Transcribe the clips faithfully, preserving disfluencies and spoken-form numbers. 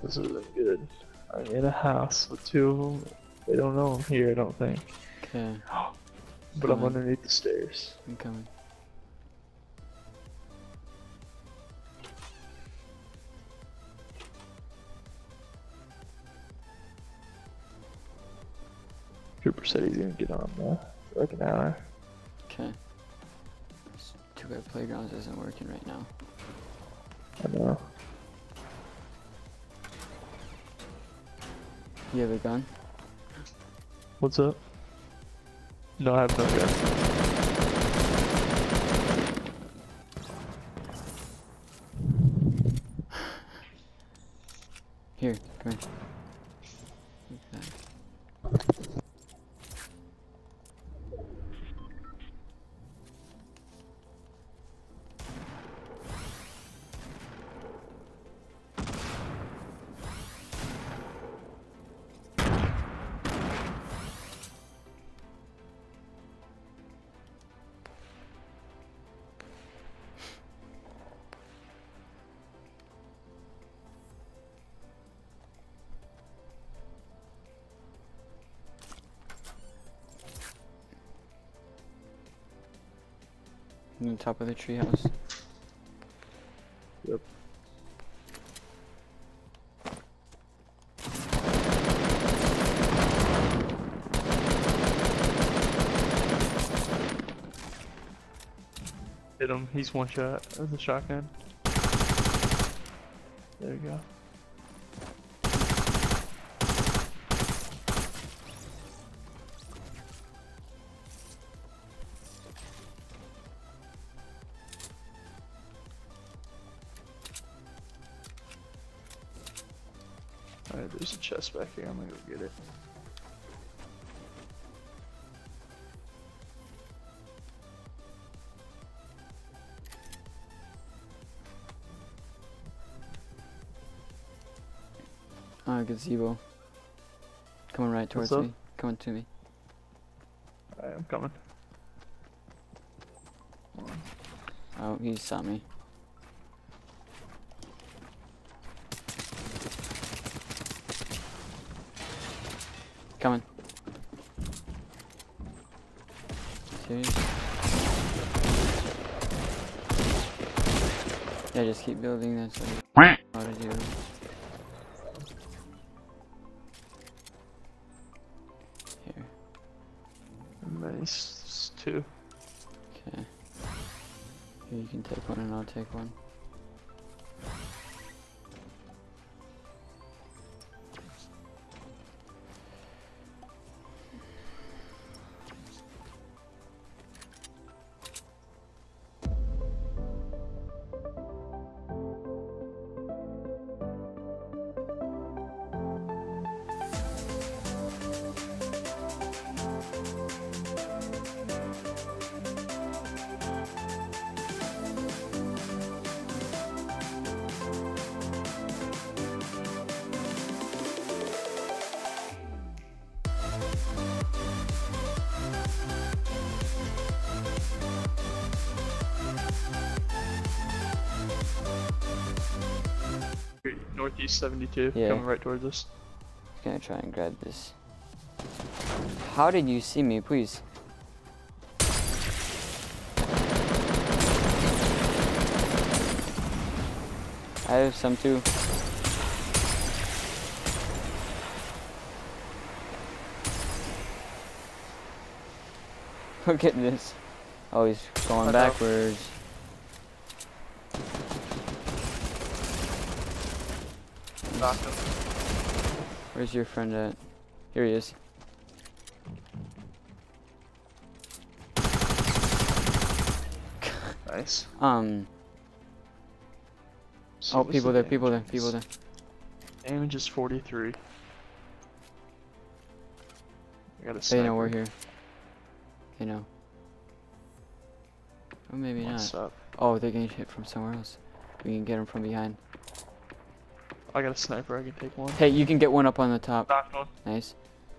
This isn't good. I'm in a house with two of them. They don't know I'm here, I don't think. Okay. But I'm underneath the stairs. I'm coming. Trooper said he's gonna get on uh, for like an hour. Okay. This Two Guy Playgrounds isn't working right now. I know. You have a gun? What's up? No, I have no gun. Here, come here. Okay. On the top of the treehouse. Yep. Hit him. He's one shot with a shotgun. There you go. Alright, there's a chest back here. I'm gonna go get it. Ah, gazebo. Coming right towards What's up? me. Coming to me. Alright, I'm coming. Oh, he saw me. Coming. Serious? Yeah, just keep building. That's what I want to do. Here. Nice. Two. Okay. Here, you can take one and I'll take one. Northeast seventy-two. Yeah. Coming right towards us. Just gonna try and grab this. How did you see me, please? I have some too. Look at this. Oh, he's going backwards. Knocked him. Where's your friend at? Here he is. Nice. Um. So Oh, what's people the there, people there, damage? people there. Damage is forty-three. I got a They sniper. know we're here. They know. Or maybe What's not. up? Oh, they're getting hit from somewhere else. We can get them from behind. I got a sniper. I can take one. Hey, you can get one up on the top. Knocked one. Nice.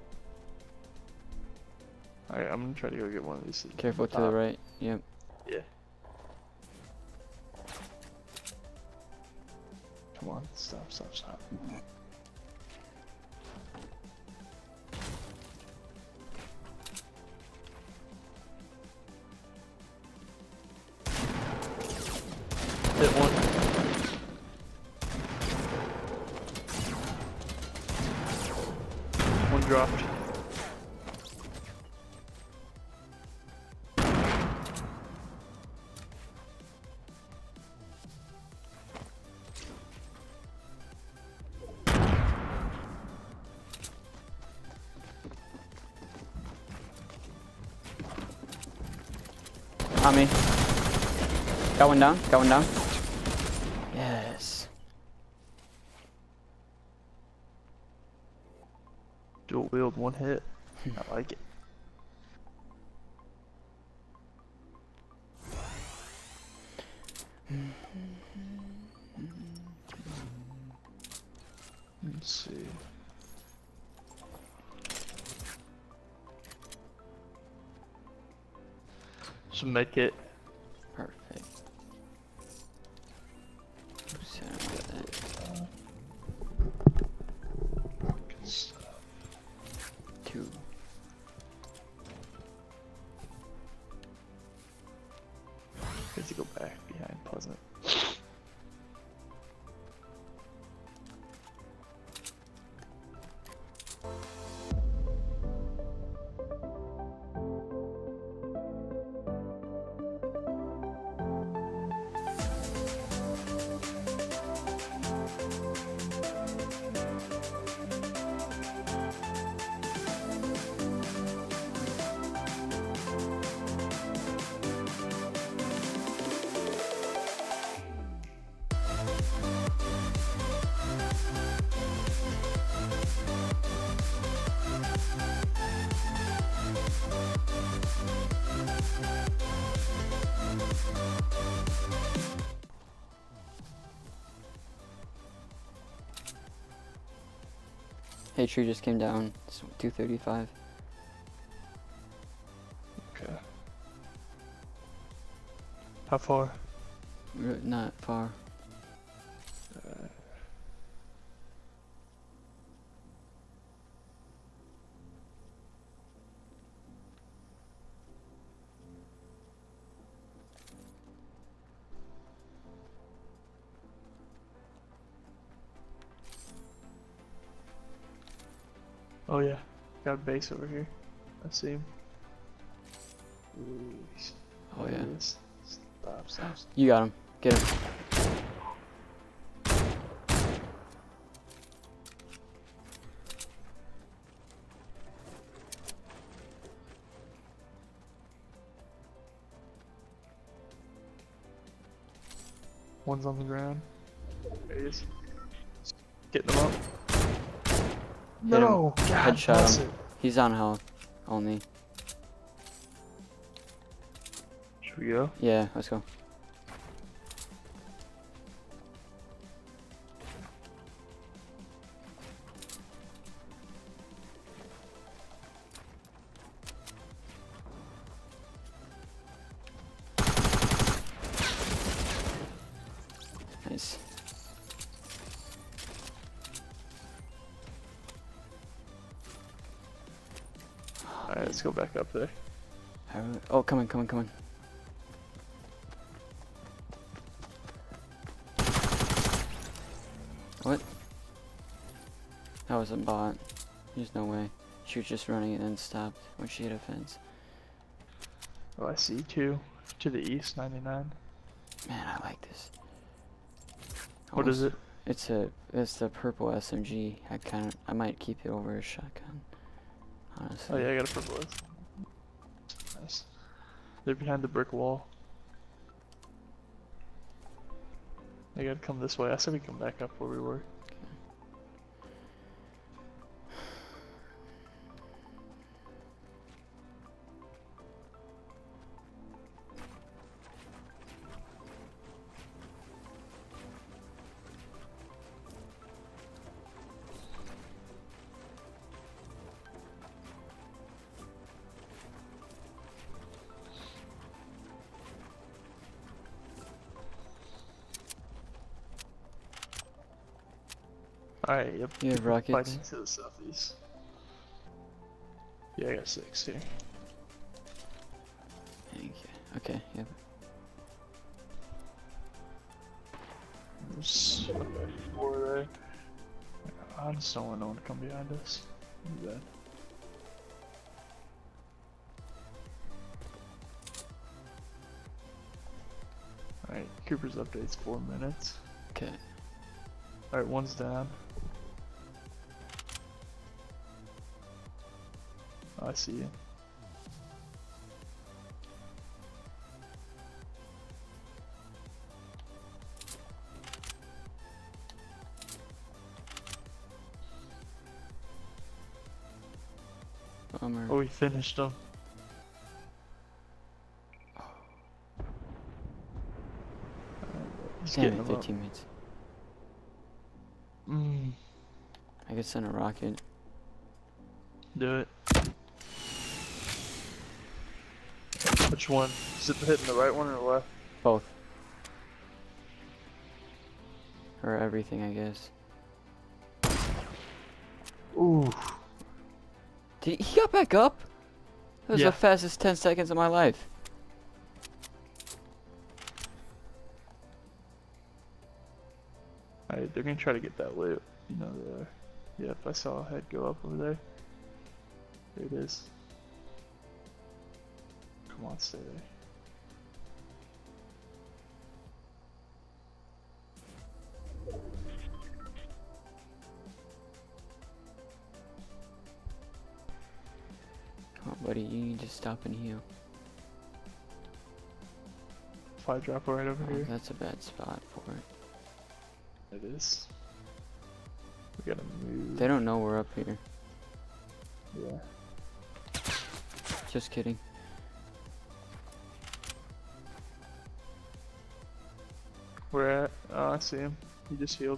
Alright, I'm gonna try to go get one of these. Careful to top. the right. Yep. Yeah. Come on, stop, stop, stop. Hit one. One dropped. On me. Got one down. Got one down. Yes. Dual wield, one hit. I like it. Let's see. Some med kit. Perfect. Sound good. Good stuff. Two. Good to go back behind Pleasant. Hey, tree just came down. It's two thirty-five. Okay. How far? R- Not far. Uh, oh yeah, got a base over here. I see him. Ooh, he's- Oh there he yeah. is. Stop, stop, stop. You got him. Get him. One's on the ground. There he is. Getting them up. Hit him. No! God Headshot bless him. it. He's on health. Only. Should we go? Yeah, let's go. Nice. Alright, let's go back up there. How- Oh, come on, come on, come on. What? That was a bot. There's no way. She was just running and then stopped when she hit a fence. Oh, I see two. To the east, ninety-nine. Man, I like this. What is it? It's a it's the purple S M G. I kind of I might keep it over a shotgun. Honestly. Oh yeah, I got a purple. Nice. They're behind the brick wall. They gotta come this way. I said we come back up where we were. Alright, yep. You have keep rockets? Fighting to the southeast. Yeah, I got six here. Thank you. Okay, yep. There's okay, four there. I just don't want no one to come behind us. Do that. Alright, Cooper's update's four minutes. Okay. Alright, one's down. Oh, I see you. Bummer. Oh, we finished them. He's Damn getting it, them up. fifteen minutes. Mm, I could send a rocket. do it. Which one? Is it hitting the right one or the left? Both. Or everything, I guess. Ooh. Did he got back up? That was Yeah. the fastest ten seconds of my life. Alright, they're gonna try to get that loot. You know they are. Yep, I saw a head go up over there. There it is. Come on, stay there. Come on, buddy, you need to stop and heal. Fly drop right over Oh, here. that's a bad spot for it. It is. We gotta move. They don't know we're up here. Yeah. Just kidding. Where at? Oh, I see him. He just healed.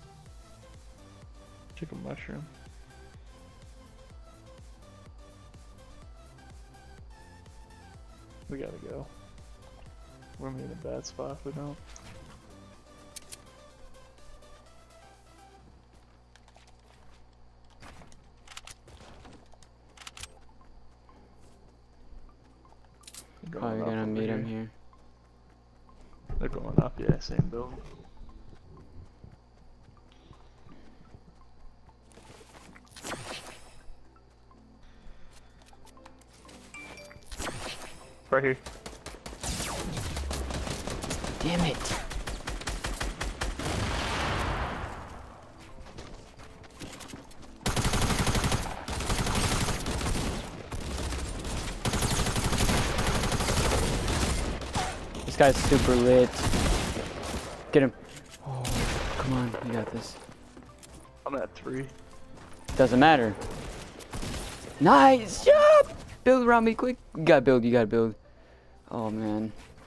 Chicken mushroom. We gotta go. We're gonna be in a bad spot if we don't. They're Probably going up gonna over meet him here. here. They're going up, yeah, same building. Right here. Damn it! This guy's super lit. Get him. Oh, come on, you got this. I'm at three. Doesn't matter. Nice job! Build around me quick. You gotta build, you gotta build. Oh man.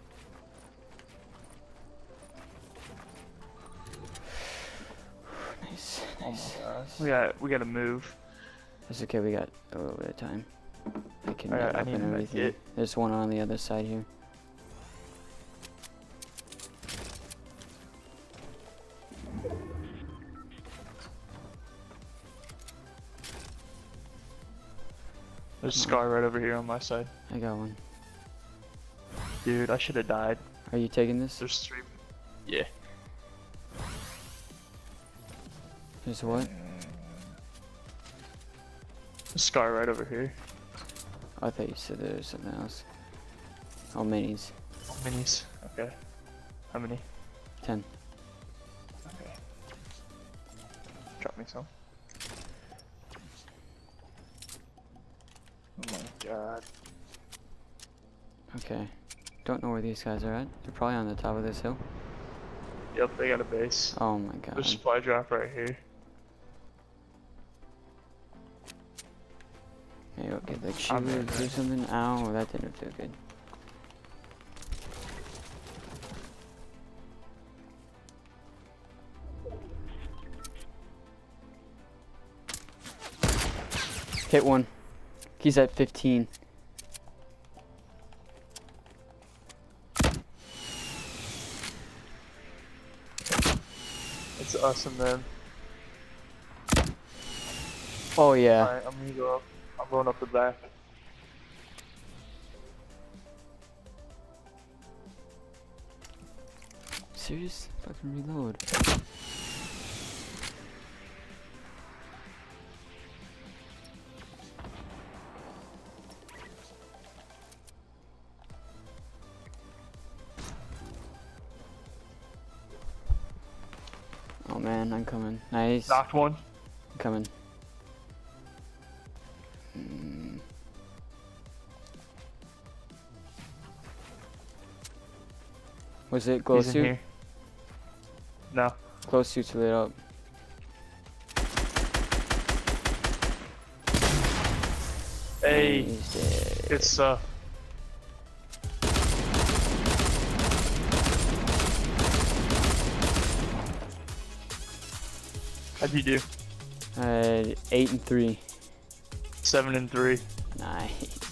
Nice, nice. We got we gotta move. It's okay, we got a little bit of time. I can Alright, net I up need and to make everything. it. There's one on the other side here. There's a scar right over here on my side. I got one. Dude, I should have died. Are you taking this? There's three. Yeah. There's what? A scar right over here. I thought you said there was something else. Oh, minis. Oh, minis. Okay. How many? Ten. Okay. Drop me some. Oh my god. Okay. Don't know where these guys are at. They're probably on the top of this hill. Yep, they got a base. Oh my god. There's a supply drop right here. Maybe I'll get like I'm shoot in, do right? something. Ow, that didn't feel good. Hit one. He's at fifteen. It's us and them. Oh yeah. Alright, I'm gonna go up. I'm going up the back. Serious? Fucking reload. Oh man, I'm coming. Nice. Knocked one. I'm coming. Mm. Was it glow He's in suit? here. No. Glow suit's lit up. Hey, He's dead. good stuff. How'd you do? Uh, eight and three. Seven and three. Nice.